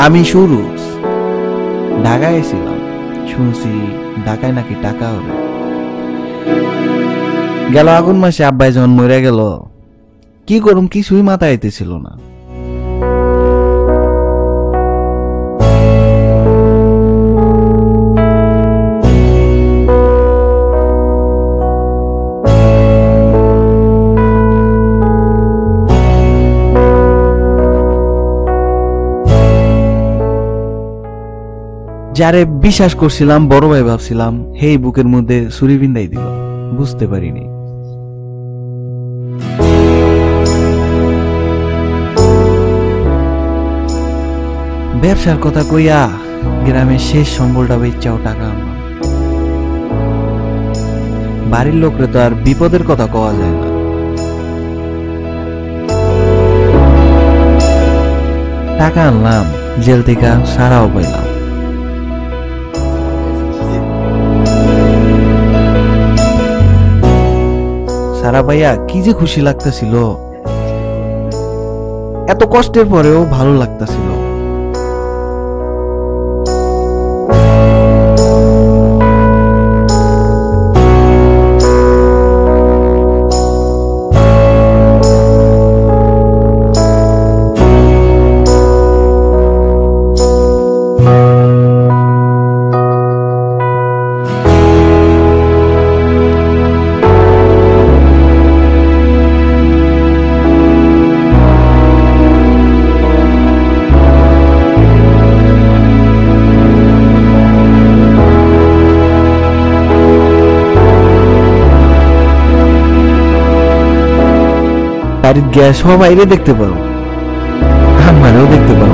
আমি সুরুজ, ঢাকায় ছিলাম, শুনছি ঢাকায় নাকি টাকা হবে। গেল আগুন মাসে আব্বাই যখন মরে গেল, কি করুম কিছুই মাথায় আইতেছিল না। যারে বিশ্বাস করছিলাম, বড় ভাই ভাবছিলাম, হেই বুকের মধ্যে ছুরি বিন্দাই দিল, বুঝতে পারিনি। ব্যবসার কথা কইয়া গ্রামের শেষ সম্বলটা বেচাও টাকা আনলাম। বাড়ির লোকরে তো আর বিপদের কথা কওয়া যায় না। টাকা আনলাম, জেল থেকে সারাও পাইলাম। সারা পাইয়া কি যে খুশি লাগতেছিল, এত কষ্টের পরেও ভালো লাগতেছিল। বাড়ির গ্যাস সবাইরে দেখতে পারো, আমারও দেখতে পারো।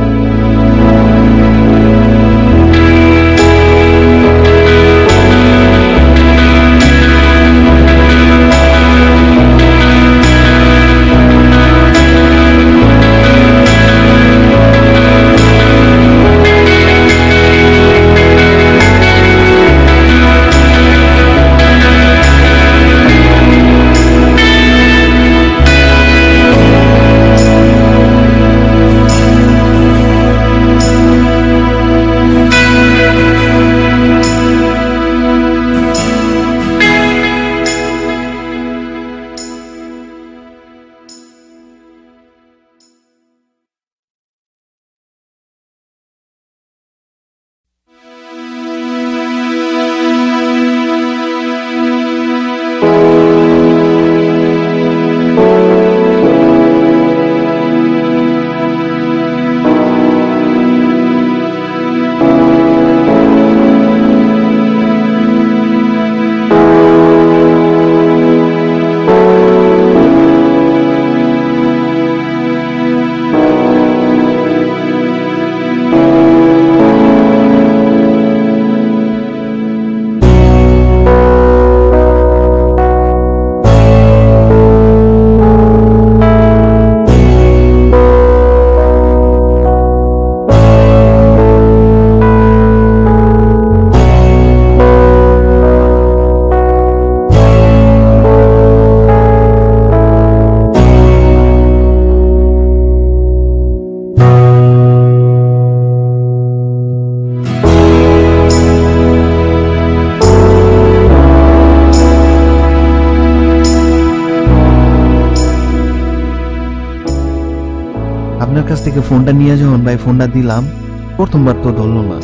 আপনার কাছ থেকে ফোনটা নিয়ে যখন ভাই ফোনটা দিলাম, প্রথমবার তো ধরলো না।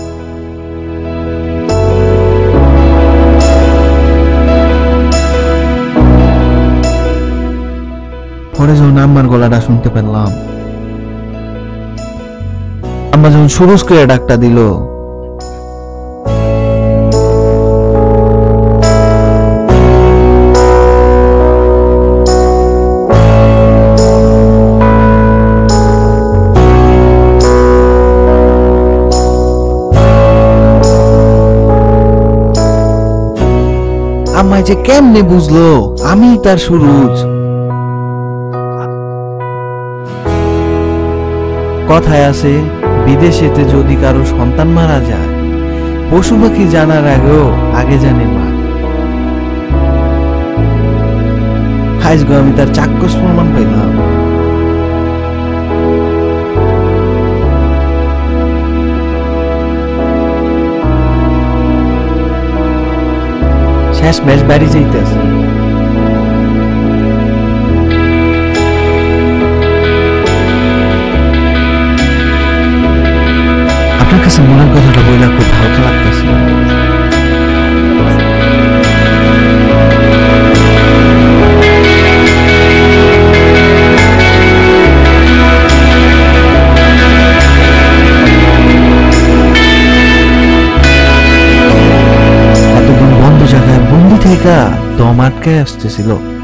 পরে যখন আম্মার গলাটা শুনতে পেলাম, আম্মা যখন সুরুজ করে ডাকটা দিল, আম্মা যে কেমনে বুঝলো আমি তার সুরুজ। কথায় আছে, বিদেশেতে যদি কারো সন্তান মারা যায়, পশু পাখি জানার আগেও আগে জানে মা। আজকে আমি তার চাক্ষুষ প্রমাণ পেলাম। শেষ ম্যাচ বাড়ি যাইতেছি। আপনার কাছে মনের কথাটা বইলা খুব হালকা লাগতেছে। এতদিন বন্ধ জায়গায় বন্দি থেকে দম আটকায় আসতেছিল।